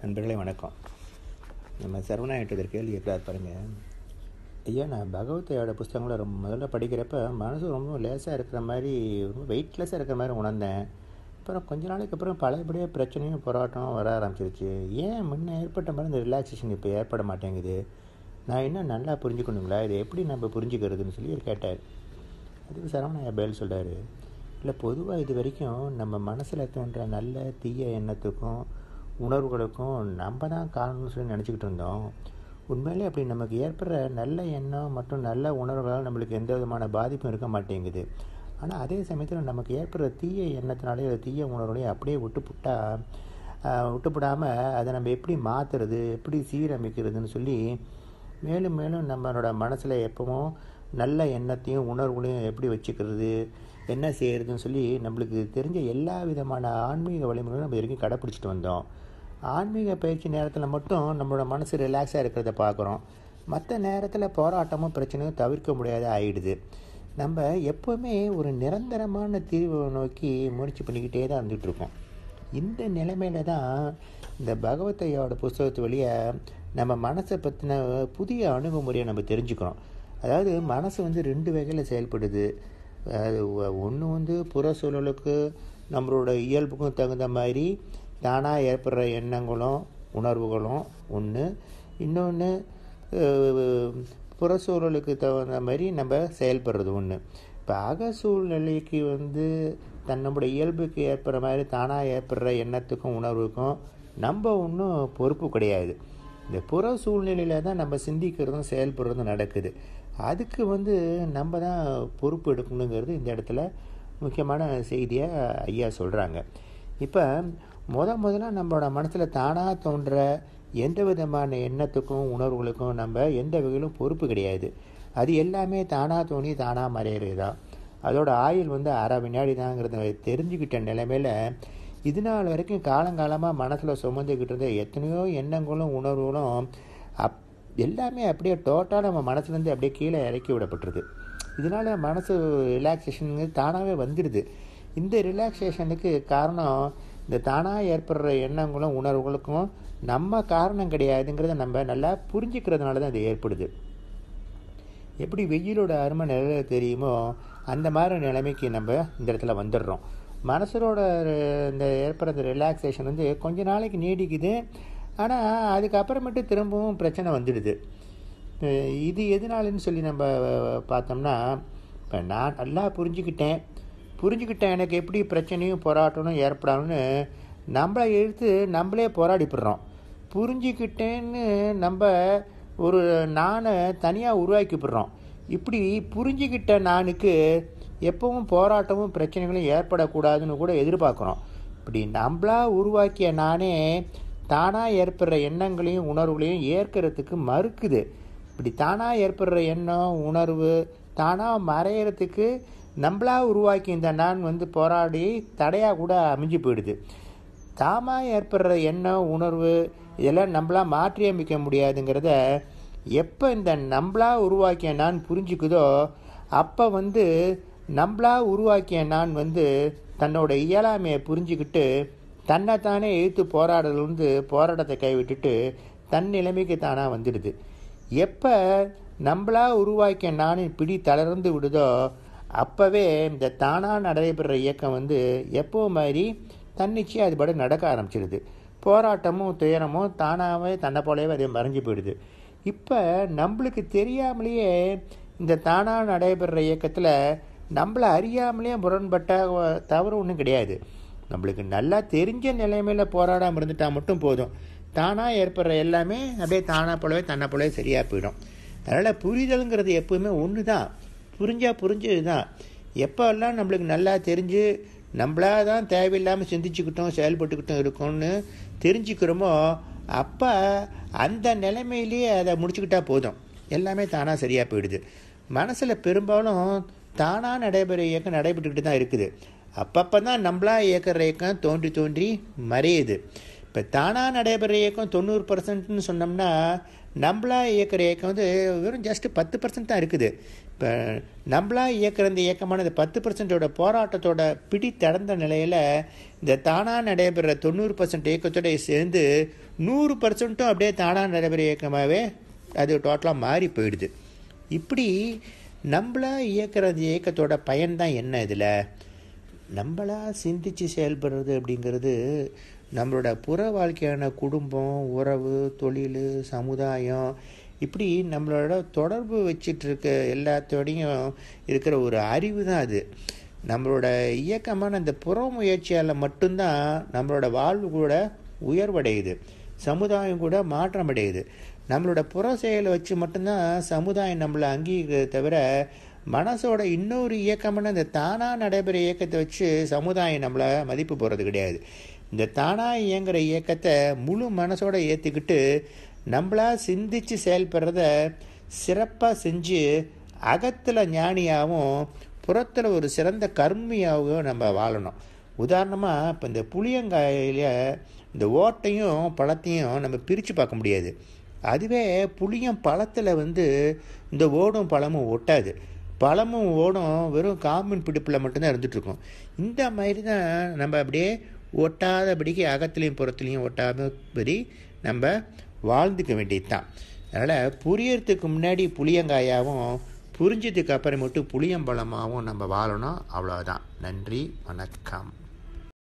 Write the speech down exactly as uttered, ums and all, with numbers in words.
நண்பர்களே வணக்கம். நம்ம சரவணாயிட்டதற்கு கேள்வி கேட்குறாரு பாருங்கள். ஐயா, நான் பகவத்தையோட புஸ்தகங்களை ரொம்ப முதல்ல படிக்கிறப்ப மனசு ரொம்ப லேசாக இருக்கிற மாதிரி, ரொம்ப வெயிட்லெஸ்ஸாக இருக்கிற மாதிரி உணர்ந்தேன். அப்புறம் கொஞ்ச நாளைக்கு அப்புறம் பழையபடியாக பிரச்சனையும் போராட்டமும் வர ஆரம்பிச்சிருச்சு. ஏன் முன்ன ஏற்பட்ட மாதிரி இந்த ரிலாக்ஸேஷன் இப்போ ஏற்பட மாட்டேங்குது? நான் இன்னும் நல்லா புரிஞ்சுக்கணுங்களா? இதை எப்படி நம்ம புரிஞ்சுக்கிறதுன்னு சொல்லி கேட்டார். அதுக்கு சரவணாயா பேல் சொல்கிறாரு, இல்லை பொதுவாக இது வரைக்கும் நம்ம மனசில் தோன்ற நல்ல தீய எண்ணத்துக்கும் உணர்வுகளுக்கும் நம்ம தான் காரணம்னு சொல்லி நினச்சிக்கிட்டு இருந்தோம். உண்மையிலே அப்படி நமக்கு ஏற்படுற நல்ல எண்ணம் மற்றும் நல்ல உணர்வுகளால் நம்மளுக்கு எந்த விதமான பாதிப்பும் இருக்க மாட்டேங்குது. ஆனால் அதே சமயத்தில் நமக்கு ஏற்படுற தீய எண்ணத்தினாலே தீய உணர்வுகளையும் அப்படியே விட்டுப்புட்டா விட்டுப்படாமல் அதை நம்ம எப்படி மாற்றுறது, எப்படி சீரமைக்கிறதுன்னு சொல்லி மேலும் மேலும் நம்மளோட மனசில் எப்பவும் நல்ல எண்ணத்தையும் உணர்வுகளையும் எப்படி வச்சுக்கிறது, என்ன செய்கிறதுன்னு சொல்லி நம்மளுக்கு தெரிஞ்ச எல்லா விதமான ஆன்மீக வழிமுறைகளும் நம்ம வரைக்கும் கடைப்பிடிச்சிட்டு வந்தோம். ஆன்மீக பயிற்சி நேரத்தில் மட்டும் நம்மளோட மனசு ரிலாக்ஸாக இருக்கிறத பார்க்குறோம். மற்ற நேரத்தில் போராட்டமும் பிரச்சனையும் தவிர்க்க முடியாத ஆகிடுது. நம்ம எப்போவுமே ஒரு நிரந்தரமான தீர்வை நோக்கி முயற்சி பண்ணிக்கிட்டே தான் இருந்துகிட்ருக்கோம். இந்த நிலைமையில தான் இந்த பகவத்தையோட புஸ்தகத்து வழியாக நம்ம மனசை பற்றின புதிய அணுகுமுறையை நம்ம தெரிஞ்சுக்கிறோம். அதாவது மனசு வந்து ரெண்டு வகையில் செயல்படுது. அது ஒன்று வந்து புற சூழலுக்கு நம்மளோட இயல்புக்கும் தகுந்த மாதிரி தானாக ஏற்படுற எண்ணங்களும் உணர்வுகளும் ஒன்று. இன்னொன்று புற சூழலுக்கு தகுந்த மாதிரி நம்ம செயல்படுறது ஒன்று. இப்போ அக சூழ்நிலைக்கு வந்து தன் நம்முடைய இயல்புக்கு ஏற்படுற மாதிரி தானாக ஏற்படுற எண்ணத்துக்கும் உணர்வுக்கும் நம்ம ஒன்றும் பொறுப்பு கிடையாது. இந்த புற சூழ்நிலையில் தான் நம்ம சிந்திக்கிறதும் செயல்படுறதும் நடக்குது. அதுக்கு வந்து நம்ம தான் பொறுப்பு எடுக்கணுங்கிறது இந்த இடத்துல முக்கியமான செய்தியாக ஐயா சொல்கிறாங்க. இப்போ முத முதல்ல நம்மளோட மனசில் தானாக தோன்ற எந்த விதமான எண்ணத்துக்கும் உணர்வுகளுக்கும் நம்ம எந்த வகையிலும் பொறுப்பு கிடையாது. அது எல்லாமே தானாக தோணி தானாக மறையிறது தான். அதோட ஆயுள் வந்து அரை வினாடி தாங்கிறத தெரிஞ்சுக்கிட்ட நிலைமையில் இது நாள் வரைக்கும் காலங்காலமாக மனசில் சுமந்துக்கிட்டு இருந்த எத்தனையோ எண்ணங்களும் உணர்வுகளும் அப் எல்லாமே அப்படியே டோட்டலாக நம்ம மனசுலேருந்து அப்படியே கீழே இறக்கி விடப்பட்டுருது. இதனால் மனசு ரிலாக்ஸேஷனுங்கிறது தானாகவே வந்துடுது. இந்த ரிலாக்ஸேஷனுக்கு காரணம் இந்த தானாக ஏற்படுற எண்ணங்களும் உணர்வுகளுக்கும் நம்ம காரணம் கிடையாதுங்கிறத நம்ம நல்லா புரிஞ்சுக்கிறதுனால தான் இது ஏற்படுது. எப்படி வெயிலோட அருமை நிலையில் தெரியுமோ அந்த மாதிரி நிலைமைக்கு நம்ம இந்த இடத்துல வந்துடுறோம். மனசோட இந்த ஏற்படுற ரிலாக்ஸேஷன் வந்து கொஞ்ச நாளைக்கு நீடிக்குது. ஆனால் அதுக்கப்புறமேட்டு திரும்பவும் பிரச்சனை வந்துடுது. இது எதனாலன்னு சொல்லி நம்ம பார்த்தோம்னா, இப்போ நான் நல்லா புரிஞ்சுக்கிட்டேன் புரிஞ்சுக்கிட்டேன் எனக்கு எப்படி பிரச்சனையும் போராட்டமும் ஏற்படாதுன்னு நம்மளை எடுத்து நம்மளே போராடிப்படுறோம். புரிஞ்சுக்கிட்டேன்னு நம்ம ஒரு நானை தனியாக உருவாக்கிப்படுறோம். இப்படி புரிஞ்சுக்கிட்ட நானுக்கு எப்பவும் போராட்டமும் பிரச்சனைகளும் ஏற்படக்கூடாதுன்னு கூட எதிர்பார்க்குறோம். இப்படி நம்மளா உருவாக்கிய நானே தானாக ஏற்படுற எண்ணங்களையும் உணர்வுகளையும் ஏற்கிறதுக்கு மறுக்குது. இப்படி தானாக ஏற்படுற எண்ணம் உணர்வு தானாக மறையிறதுக்கு நம்மளா உருவாக்கி இந்த நான் வந்து போராடி தடையாக கூட அமைஞ்சு போயிடுது. தாமாக ஏற்படுற எண்ணம் உணர்வு இதெல்லாம் நம்மளா மாற்றி அமைக்க முடியாதுங்கிறத எப்போ இந்த நம்மளா உருவாக்கிய நான் புரிஞ்சுக்குதோ அப்போ வந்து நம்மளா உருவாக்கிய நான் வந்து தன்னோட இயலாமையை புரிஞ்சுக்கிட்டு தன்னைத்தானே எழுத்து போராடல் வந்து போராட்டத்தை கைவிட்டுட்டு தன் நிலைமைக்கு தானாக வந்துடுது. எப்போ நம்மளா உருவாக்கிய நானின் பிடி தளர்ந்து விடுதோ அப்போவே இந்த தானாக நடைபெற இயக்கம் வந்து எப்போ மாதிரி தன்னிச்சையாக அது படம் நடக்க ஆரம்பிச்சிடுது. போராட்டமும் துயரமும் தானாகவே தன்னை போலவே அதை மறைஞ்சு போயிடுது. இப்போ நம்மளுக்கு தெரியாமலேயே இந்த தானாக நடைபெற இயக்கத்தில் நம்மளை அறியாமலேயே முரண்பட்ட தவறு ஒன்றும் கிடையாது. நம்மளுக்கு நல்லா தெரிஞ்ச நிலைமையில் போராடாமல் இருந்துட்டால் மட்டும் போதும். தானாக ஏற்படுற எல்லாமே அப்படியே தானாக போலவே தன்னை போலவே சரியாக போயிடும். அதனால் புரிதலுங்கிறது எப்போவுமே ஒன்று தான். புரிஞ்சால் புரிஞ்சது தான். எப்போல்லாம் நம்மளுக்கு நல்லா தெரிஞ்சு நம்மளா தான் தேவையில்லாமல் சிந்திச்சுக்கிட்டோம் செயல்பட்டுக்கிட்டோம் இருக்கோம்னு தெரிஞ்சுக்கிறோமோ அப்போ அந்த நிலைமையிலேயே அதை முடிச்சுக்கிட்டா போதும். எல்லாமே தானாக சரியாக போயிடுது. மனசில் பெரும்பாலும் தானாக நடைபெற இயக்கம் நடைபெற்றுக்கிட்டு தான் இருக்குது. அப்பப்போ தான் நம்மளா இயக்கிற இயக்கம் தோன்றி தோன்றி மறையுது. இப்போ தானாக நடைபெற இயக்கம் தொண்ணூறு பர்சன்ட்னு சொன்னோம்னா நம்மளா இயக்கிற இயக்கம் வந்து வெறும் ஜஸ்ட்டு பத்து பர்சன்ட் தான் இருக்குது. இப்போ நம்மளா இயக்கிற இந்த இயக்கமான இந்த பத்து பர்சன்டோட போராட்டத்தோட பிடி தடந்த நிலையில் இந்த தானாக நடைபெற தொண்ணூறு பர்சன்ட் இயக்கத்தோட சேர்ந்து நூறு பர்சன்ட்டும் அப்படியே தானாக நடைபெற இயக்கமாகவே அது டோட்டலாக மாறி போயிடுது. இப்படி நம்மளா இயக்கிற அந்த இயக்கத்தோட பயன்தான் என்ன? இதில் நம்மளா சிந்தித்து செயல்படுறது அப்படிங்கிறது நம்மளோட புற வாழ்க்கையான குடும்பம், உறவு, தொழில், சமுதாயம், இப்படி நம்மளோட தொடர்பு வச்சிட்ருக்க எல்லாத்தோடையும் இருக்கிற ஒரு அறிவு தான் அது. நம்மளோட இயக்கமான அந்த புற முயற்சியால் மட்டும்தான் நம்மளோட வாழ்வு கூட உயர்வடையுது, சமுதாயம் கூட மாற்றமடையுது. நம்மளோட புற செயலை வச்சு மட்டும்தான் சமுதாயம் நம்மளை அங்கீகரிக்கிறத தவிர மனசோட இன்னொரு இயக்கமான இந்த தானாக நடைபெற இயக்கத்தை வச்சு சமுதாயம் நம்மளை மதிப்பு போகிறது கிடையாது. இந்த தானாக இயங்குகிற இயக்கத்தை முழு மனசோட ஏற்றுக்கிட்டு நம்மளா சிந்தித்து செயல்படுறத சிறப்பாக செஞ்சு அகத்தில் ஞானியாகவும் புறத்தில் ஒரு சிறந்த கர்மியாகவும் நம்ம வாழணும். உதாரணமாக இப்போ இந்த புளியங்காயில இந்த ஓட்டையும் பழத்தையும் நம்ம பிரித்து பார்க்க முடியாது. அதுவே புளியம் பழத்தில் வந்து இந்த ஓடும் பழமும் ஒட்டாது. பழமும் ஓடும் வெறும் காம்பின் பிடிப்பில் மட்டும்தான் இருந்துகிட்ருக்கும். இந்த மாதிரி தான் நம்ம அப்படியே ஒட்டாதபடிக்கு அகத்துலேயும் புறத்துலேயும் ஒட்டாதபடி நம்ம வாழ்ந்துக்க வேண்டியது தான். அதனால் புரியறதுக்கு முன்னாடி புளியங்காயாகவும் புரிஞ்சதுக்கு அப்புறம் மட்டும் புளியம்பழமாகவும் நம்ம வாழணும். அவ்வளோதான். நன்றி, வணக்கம்.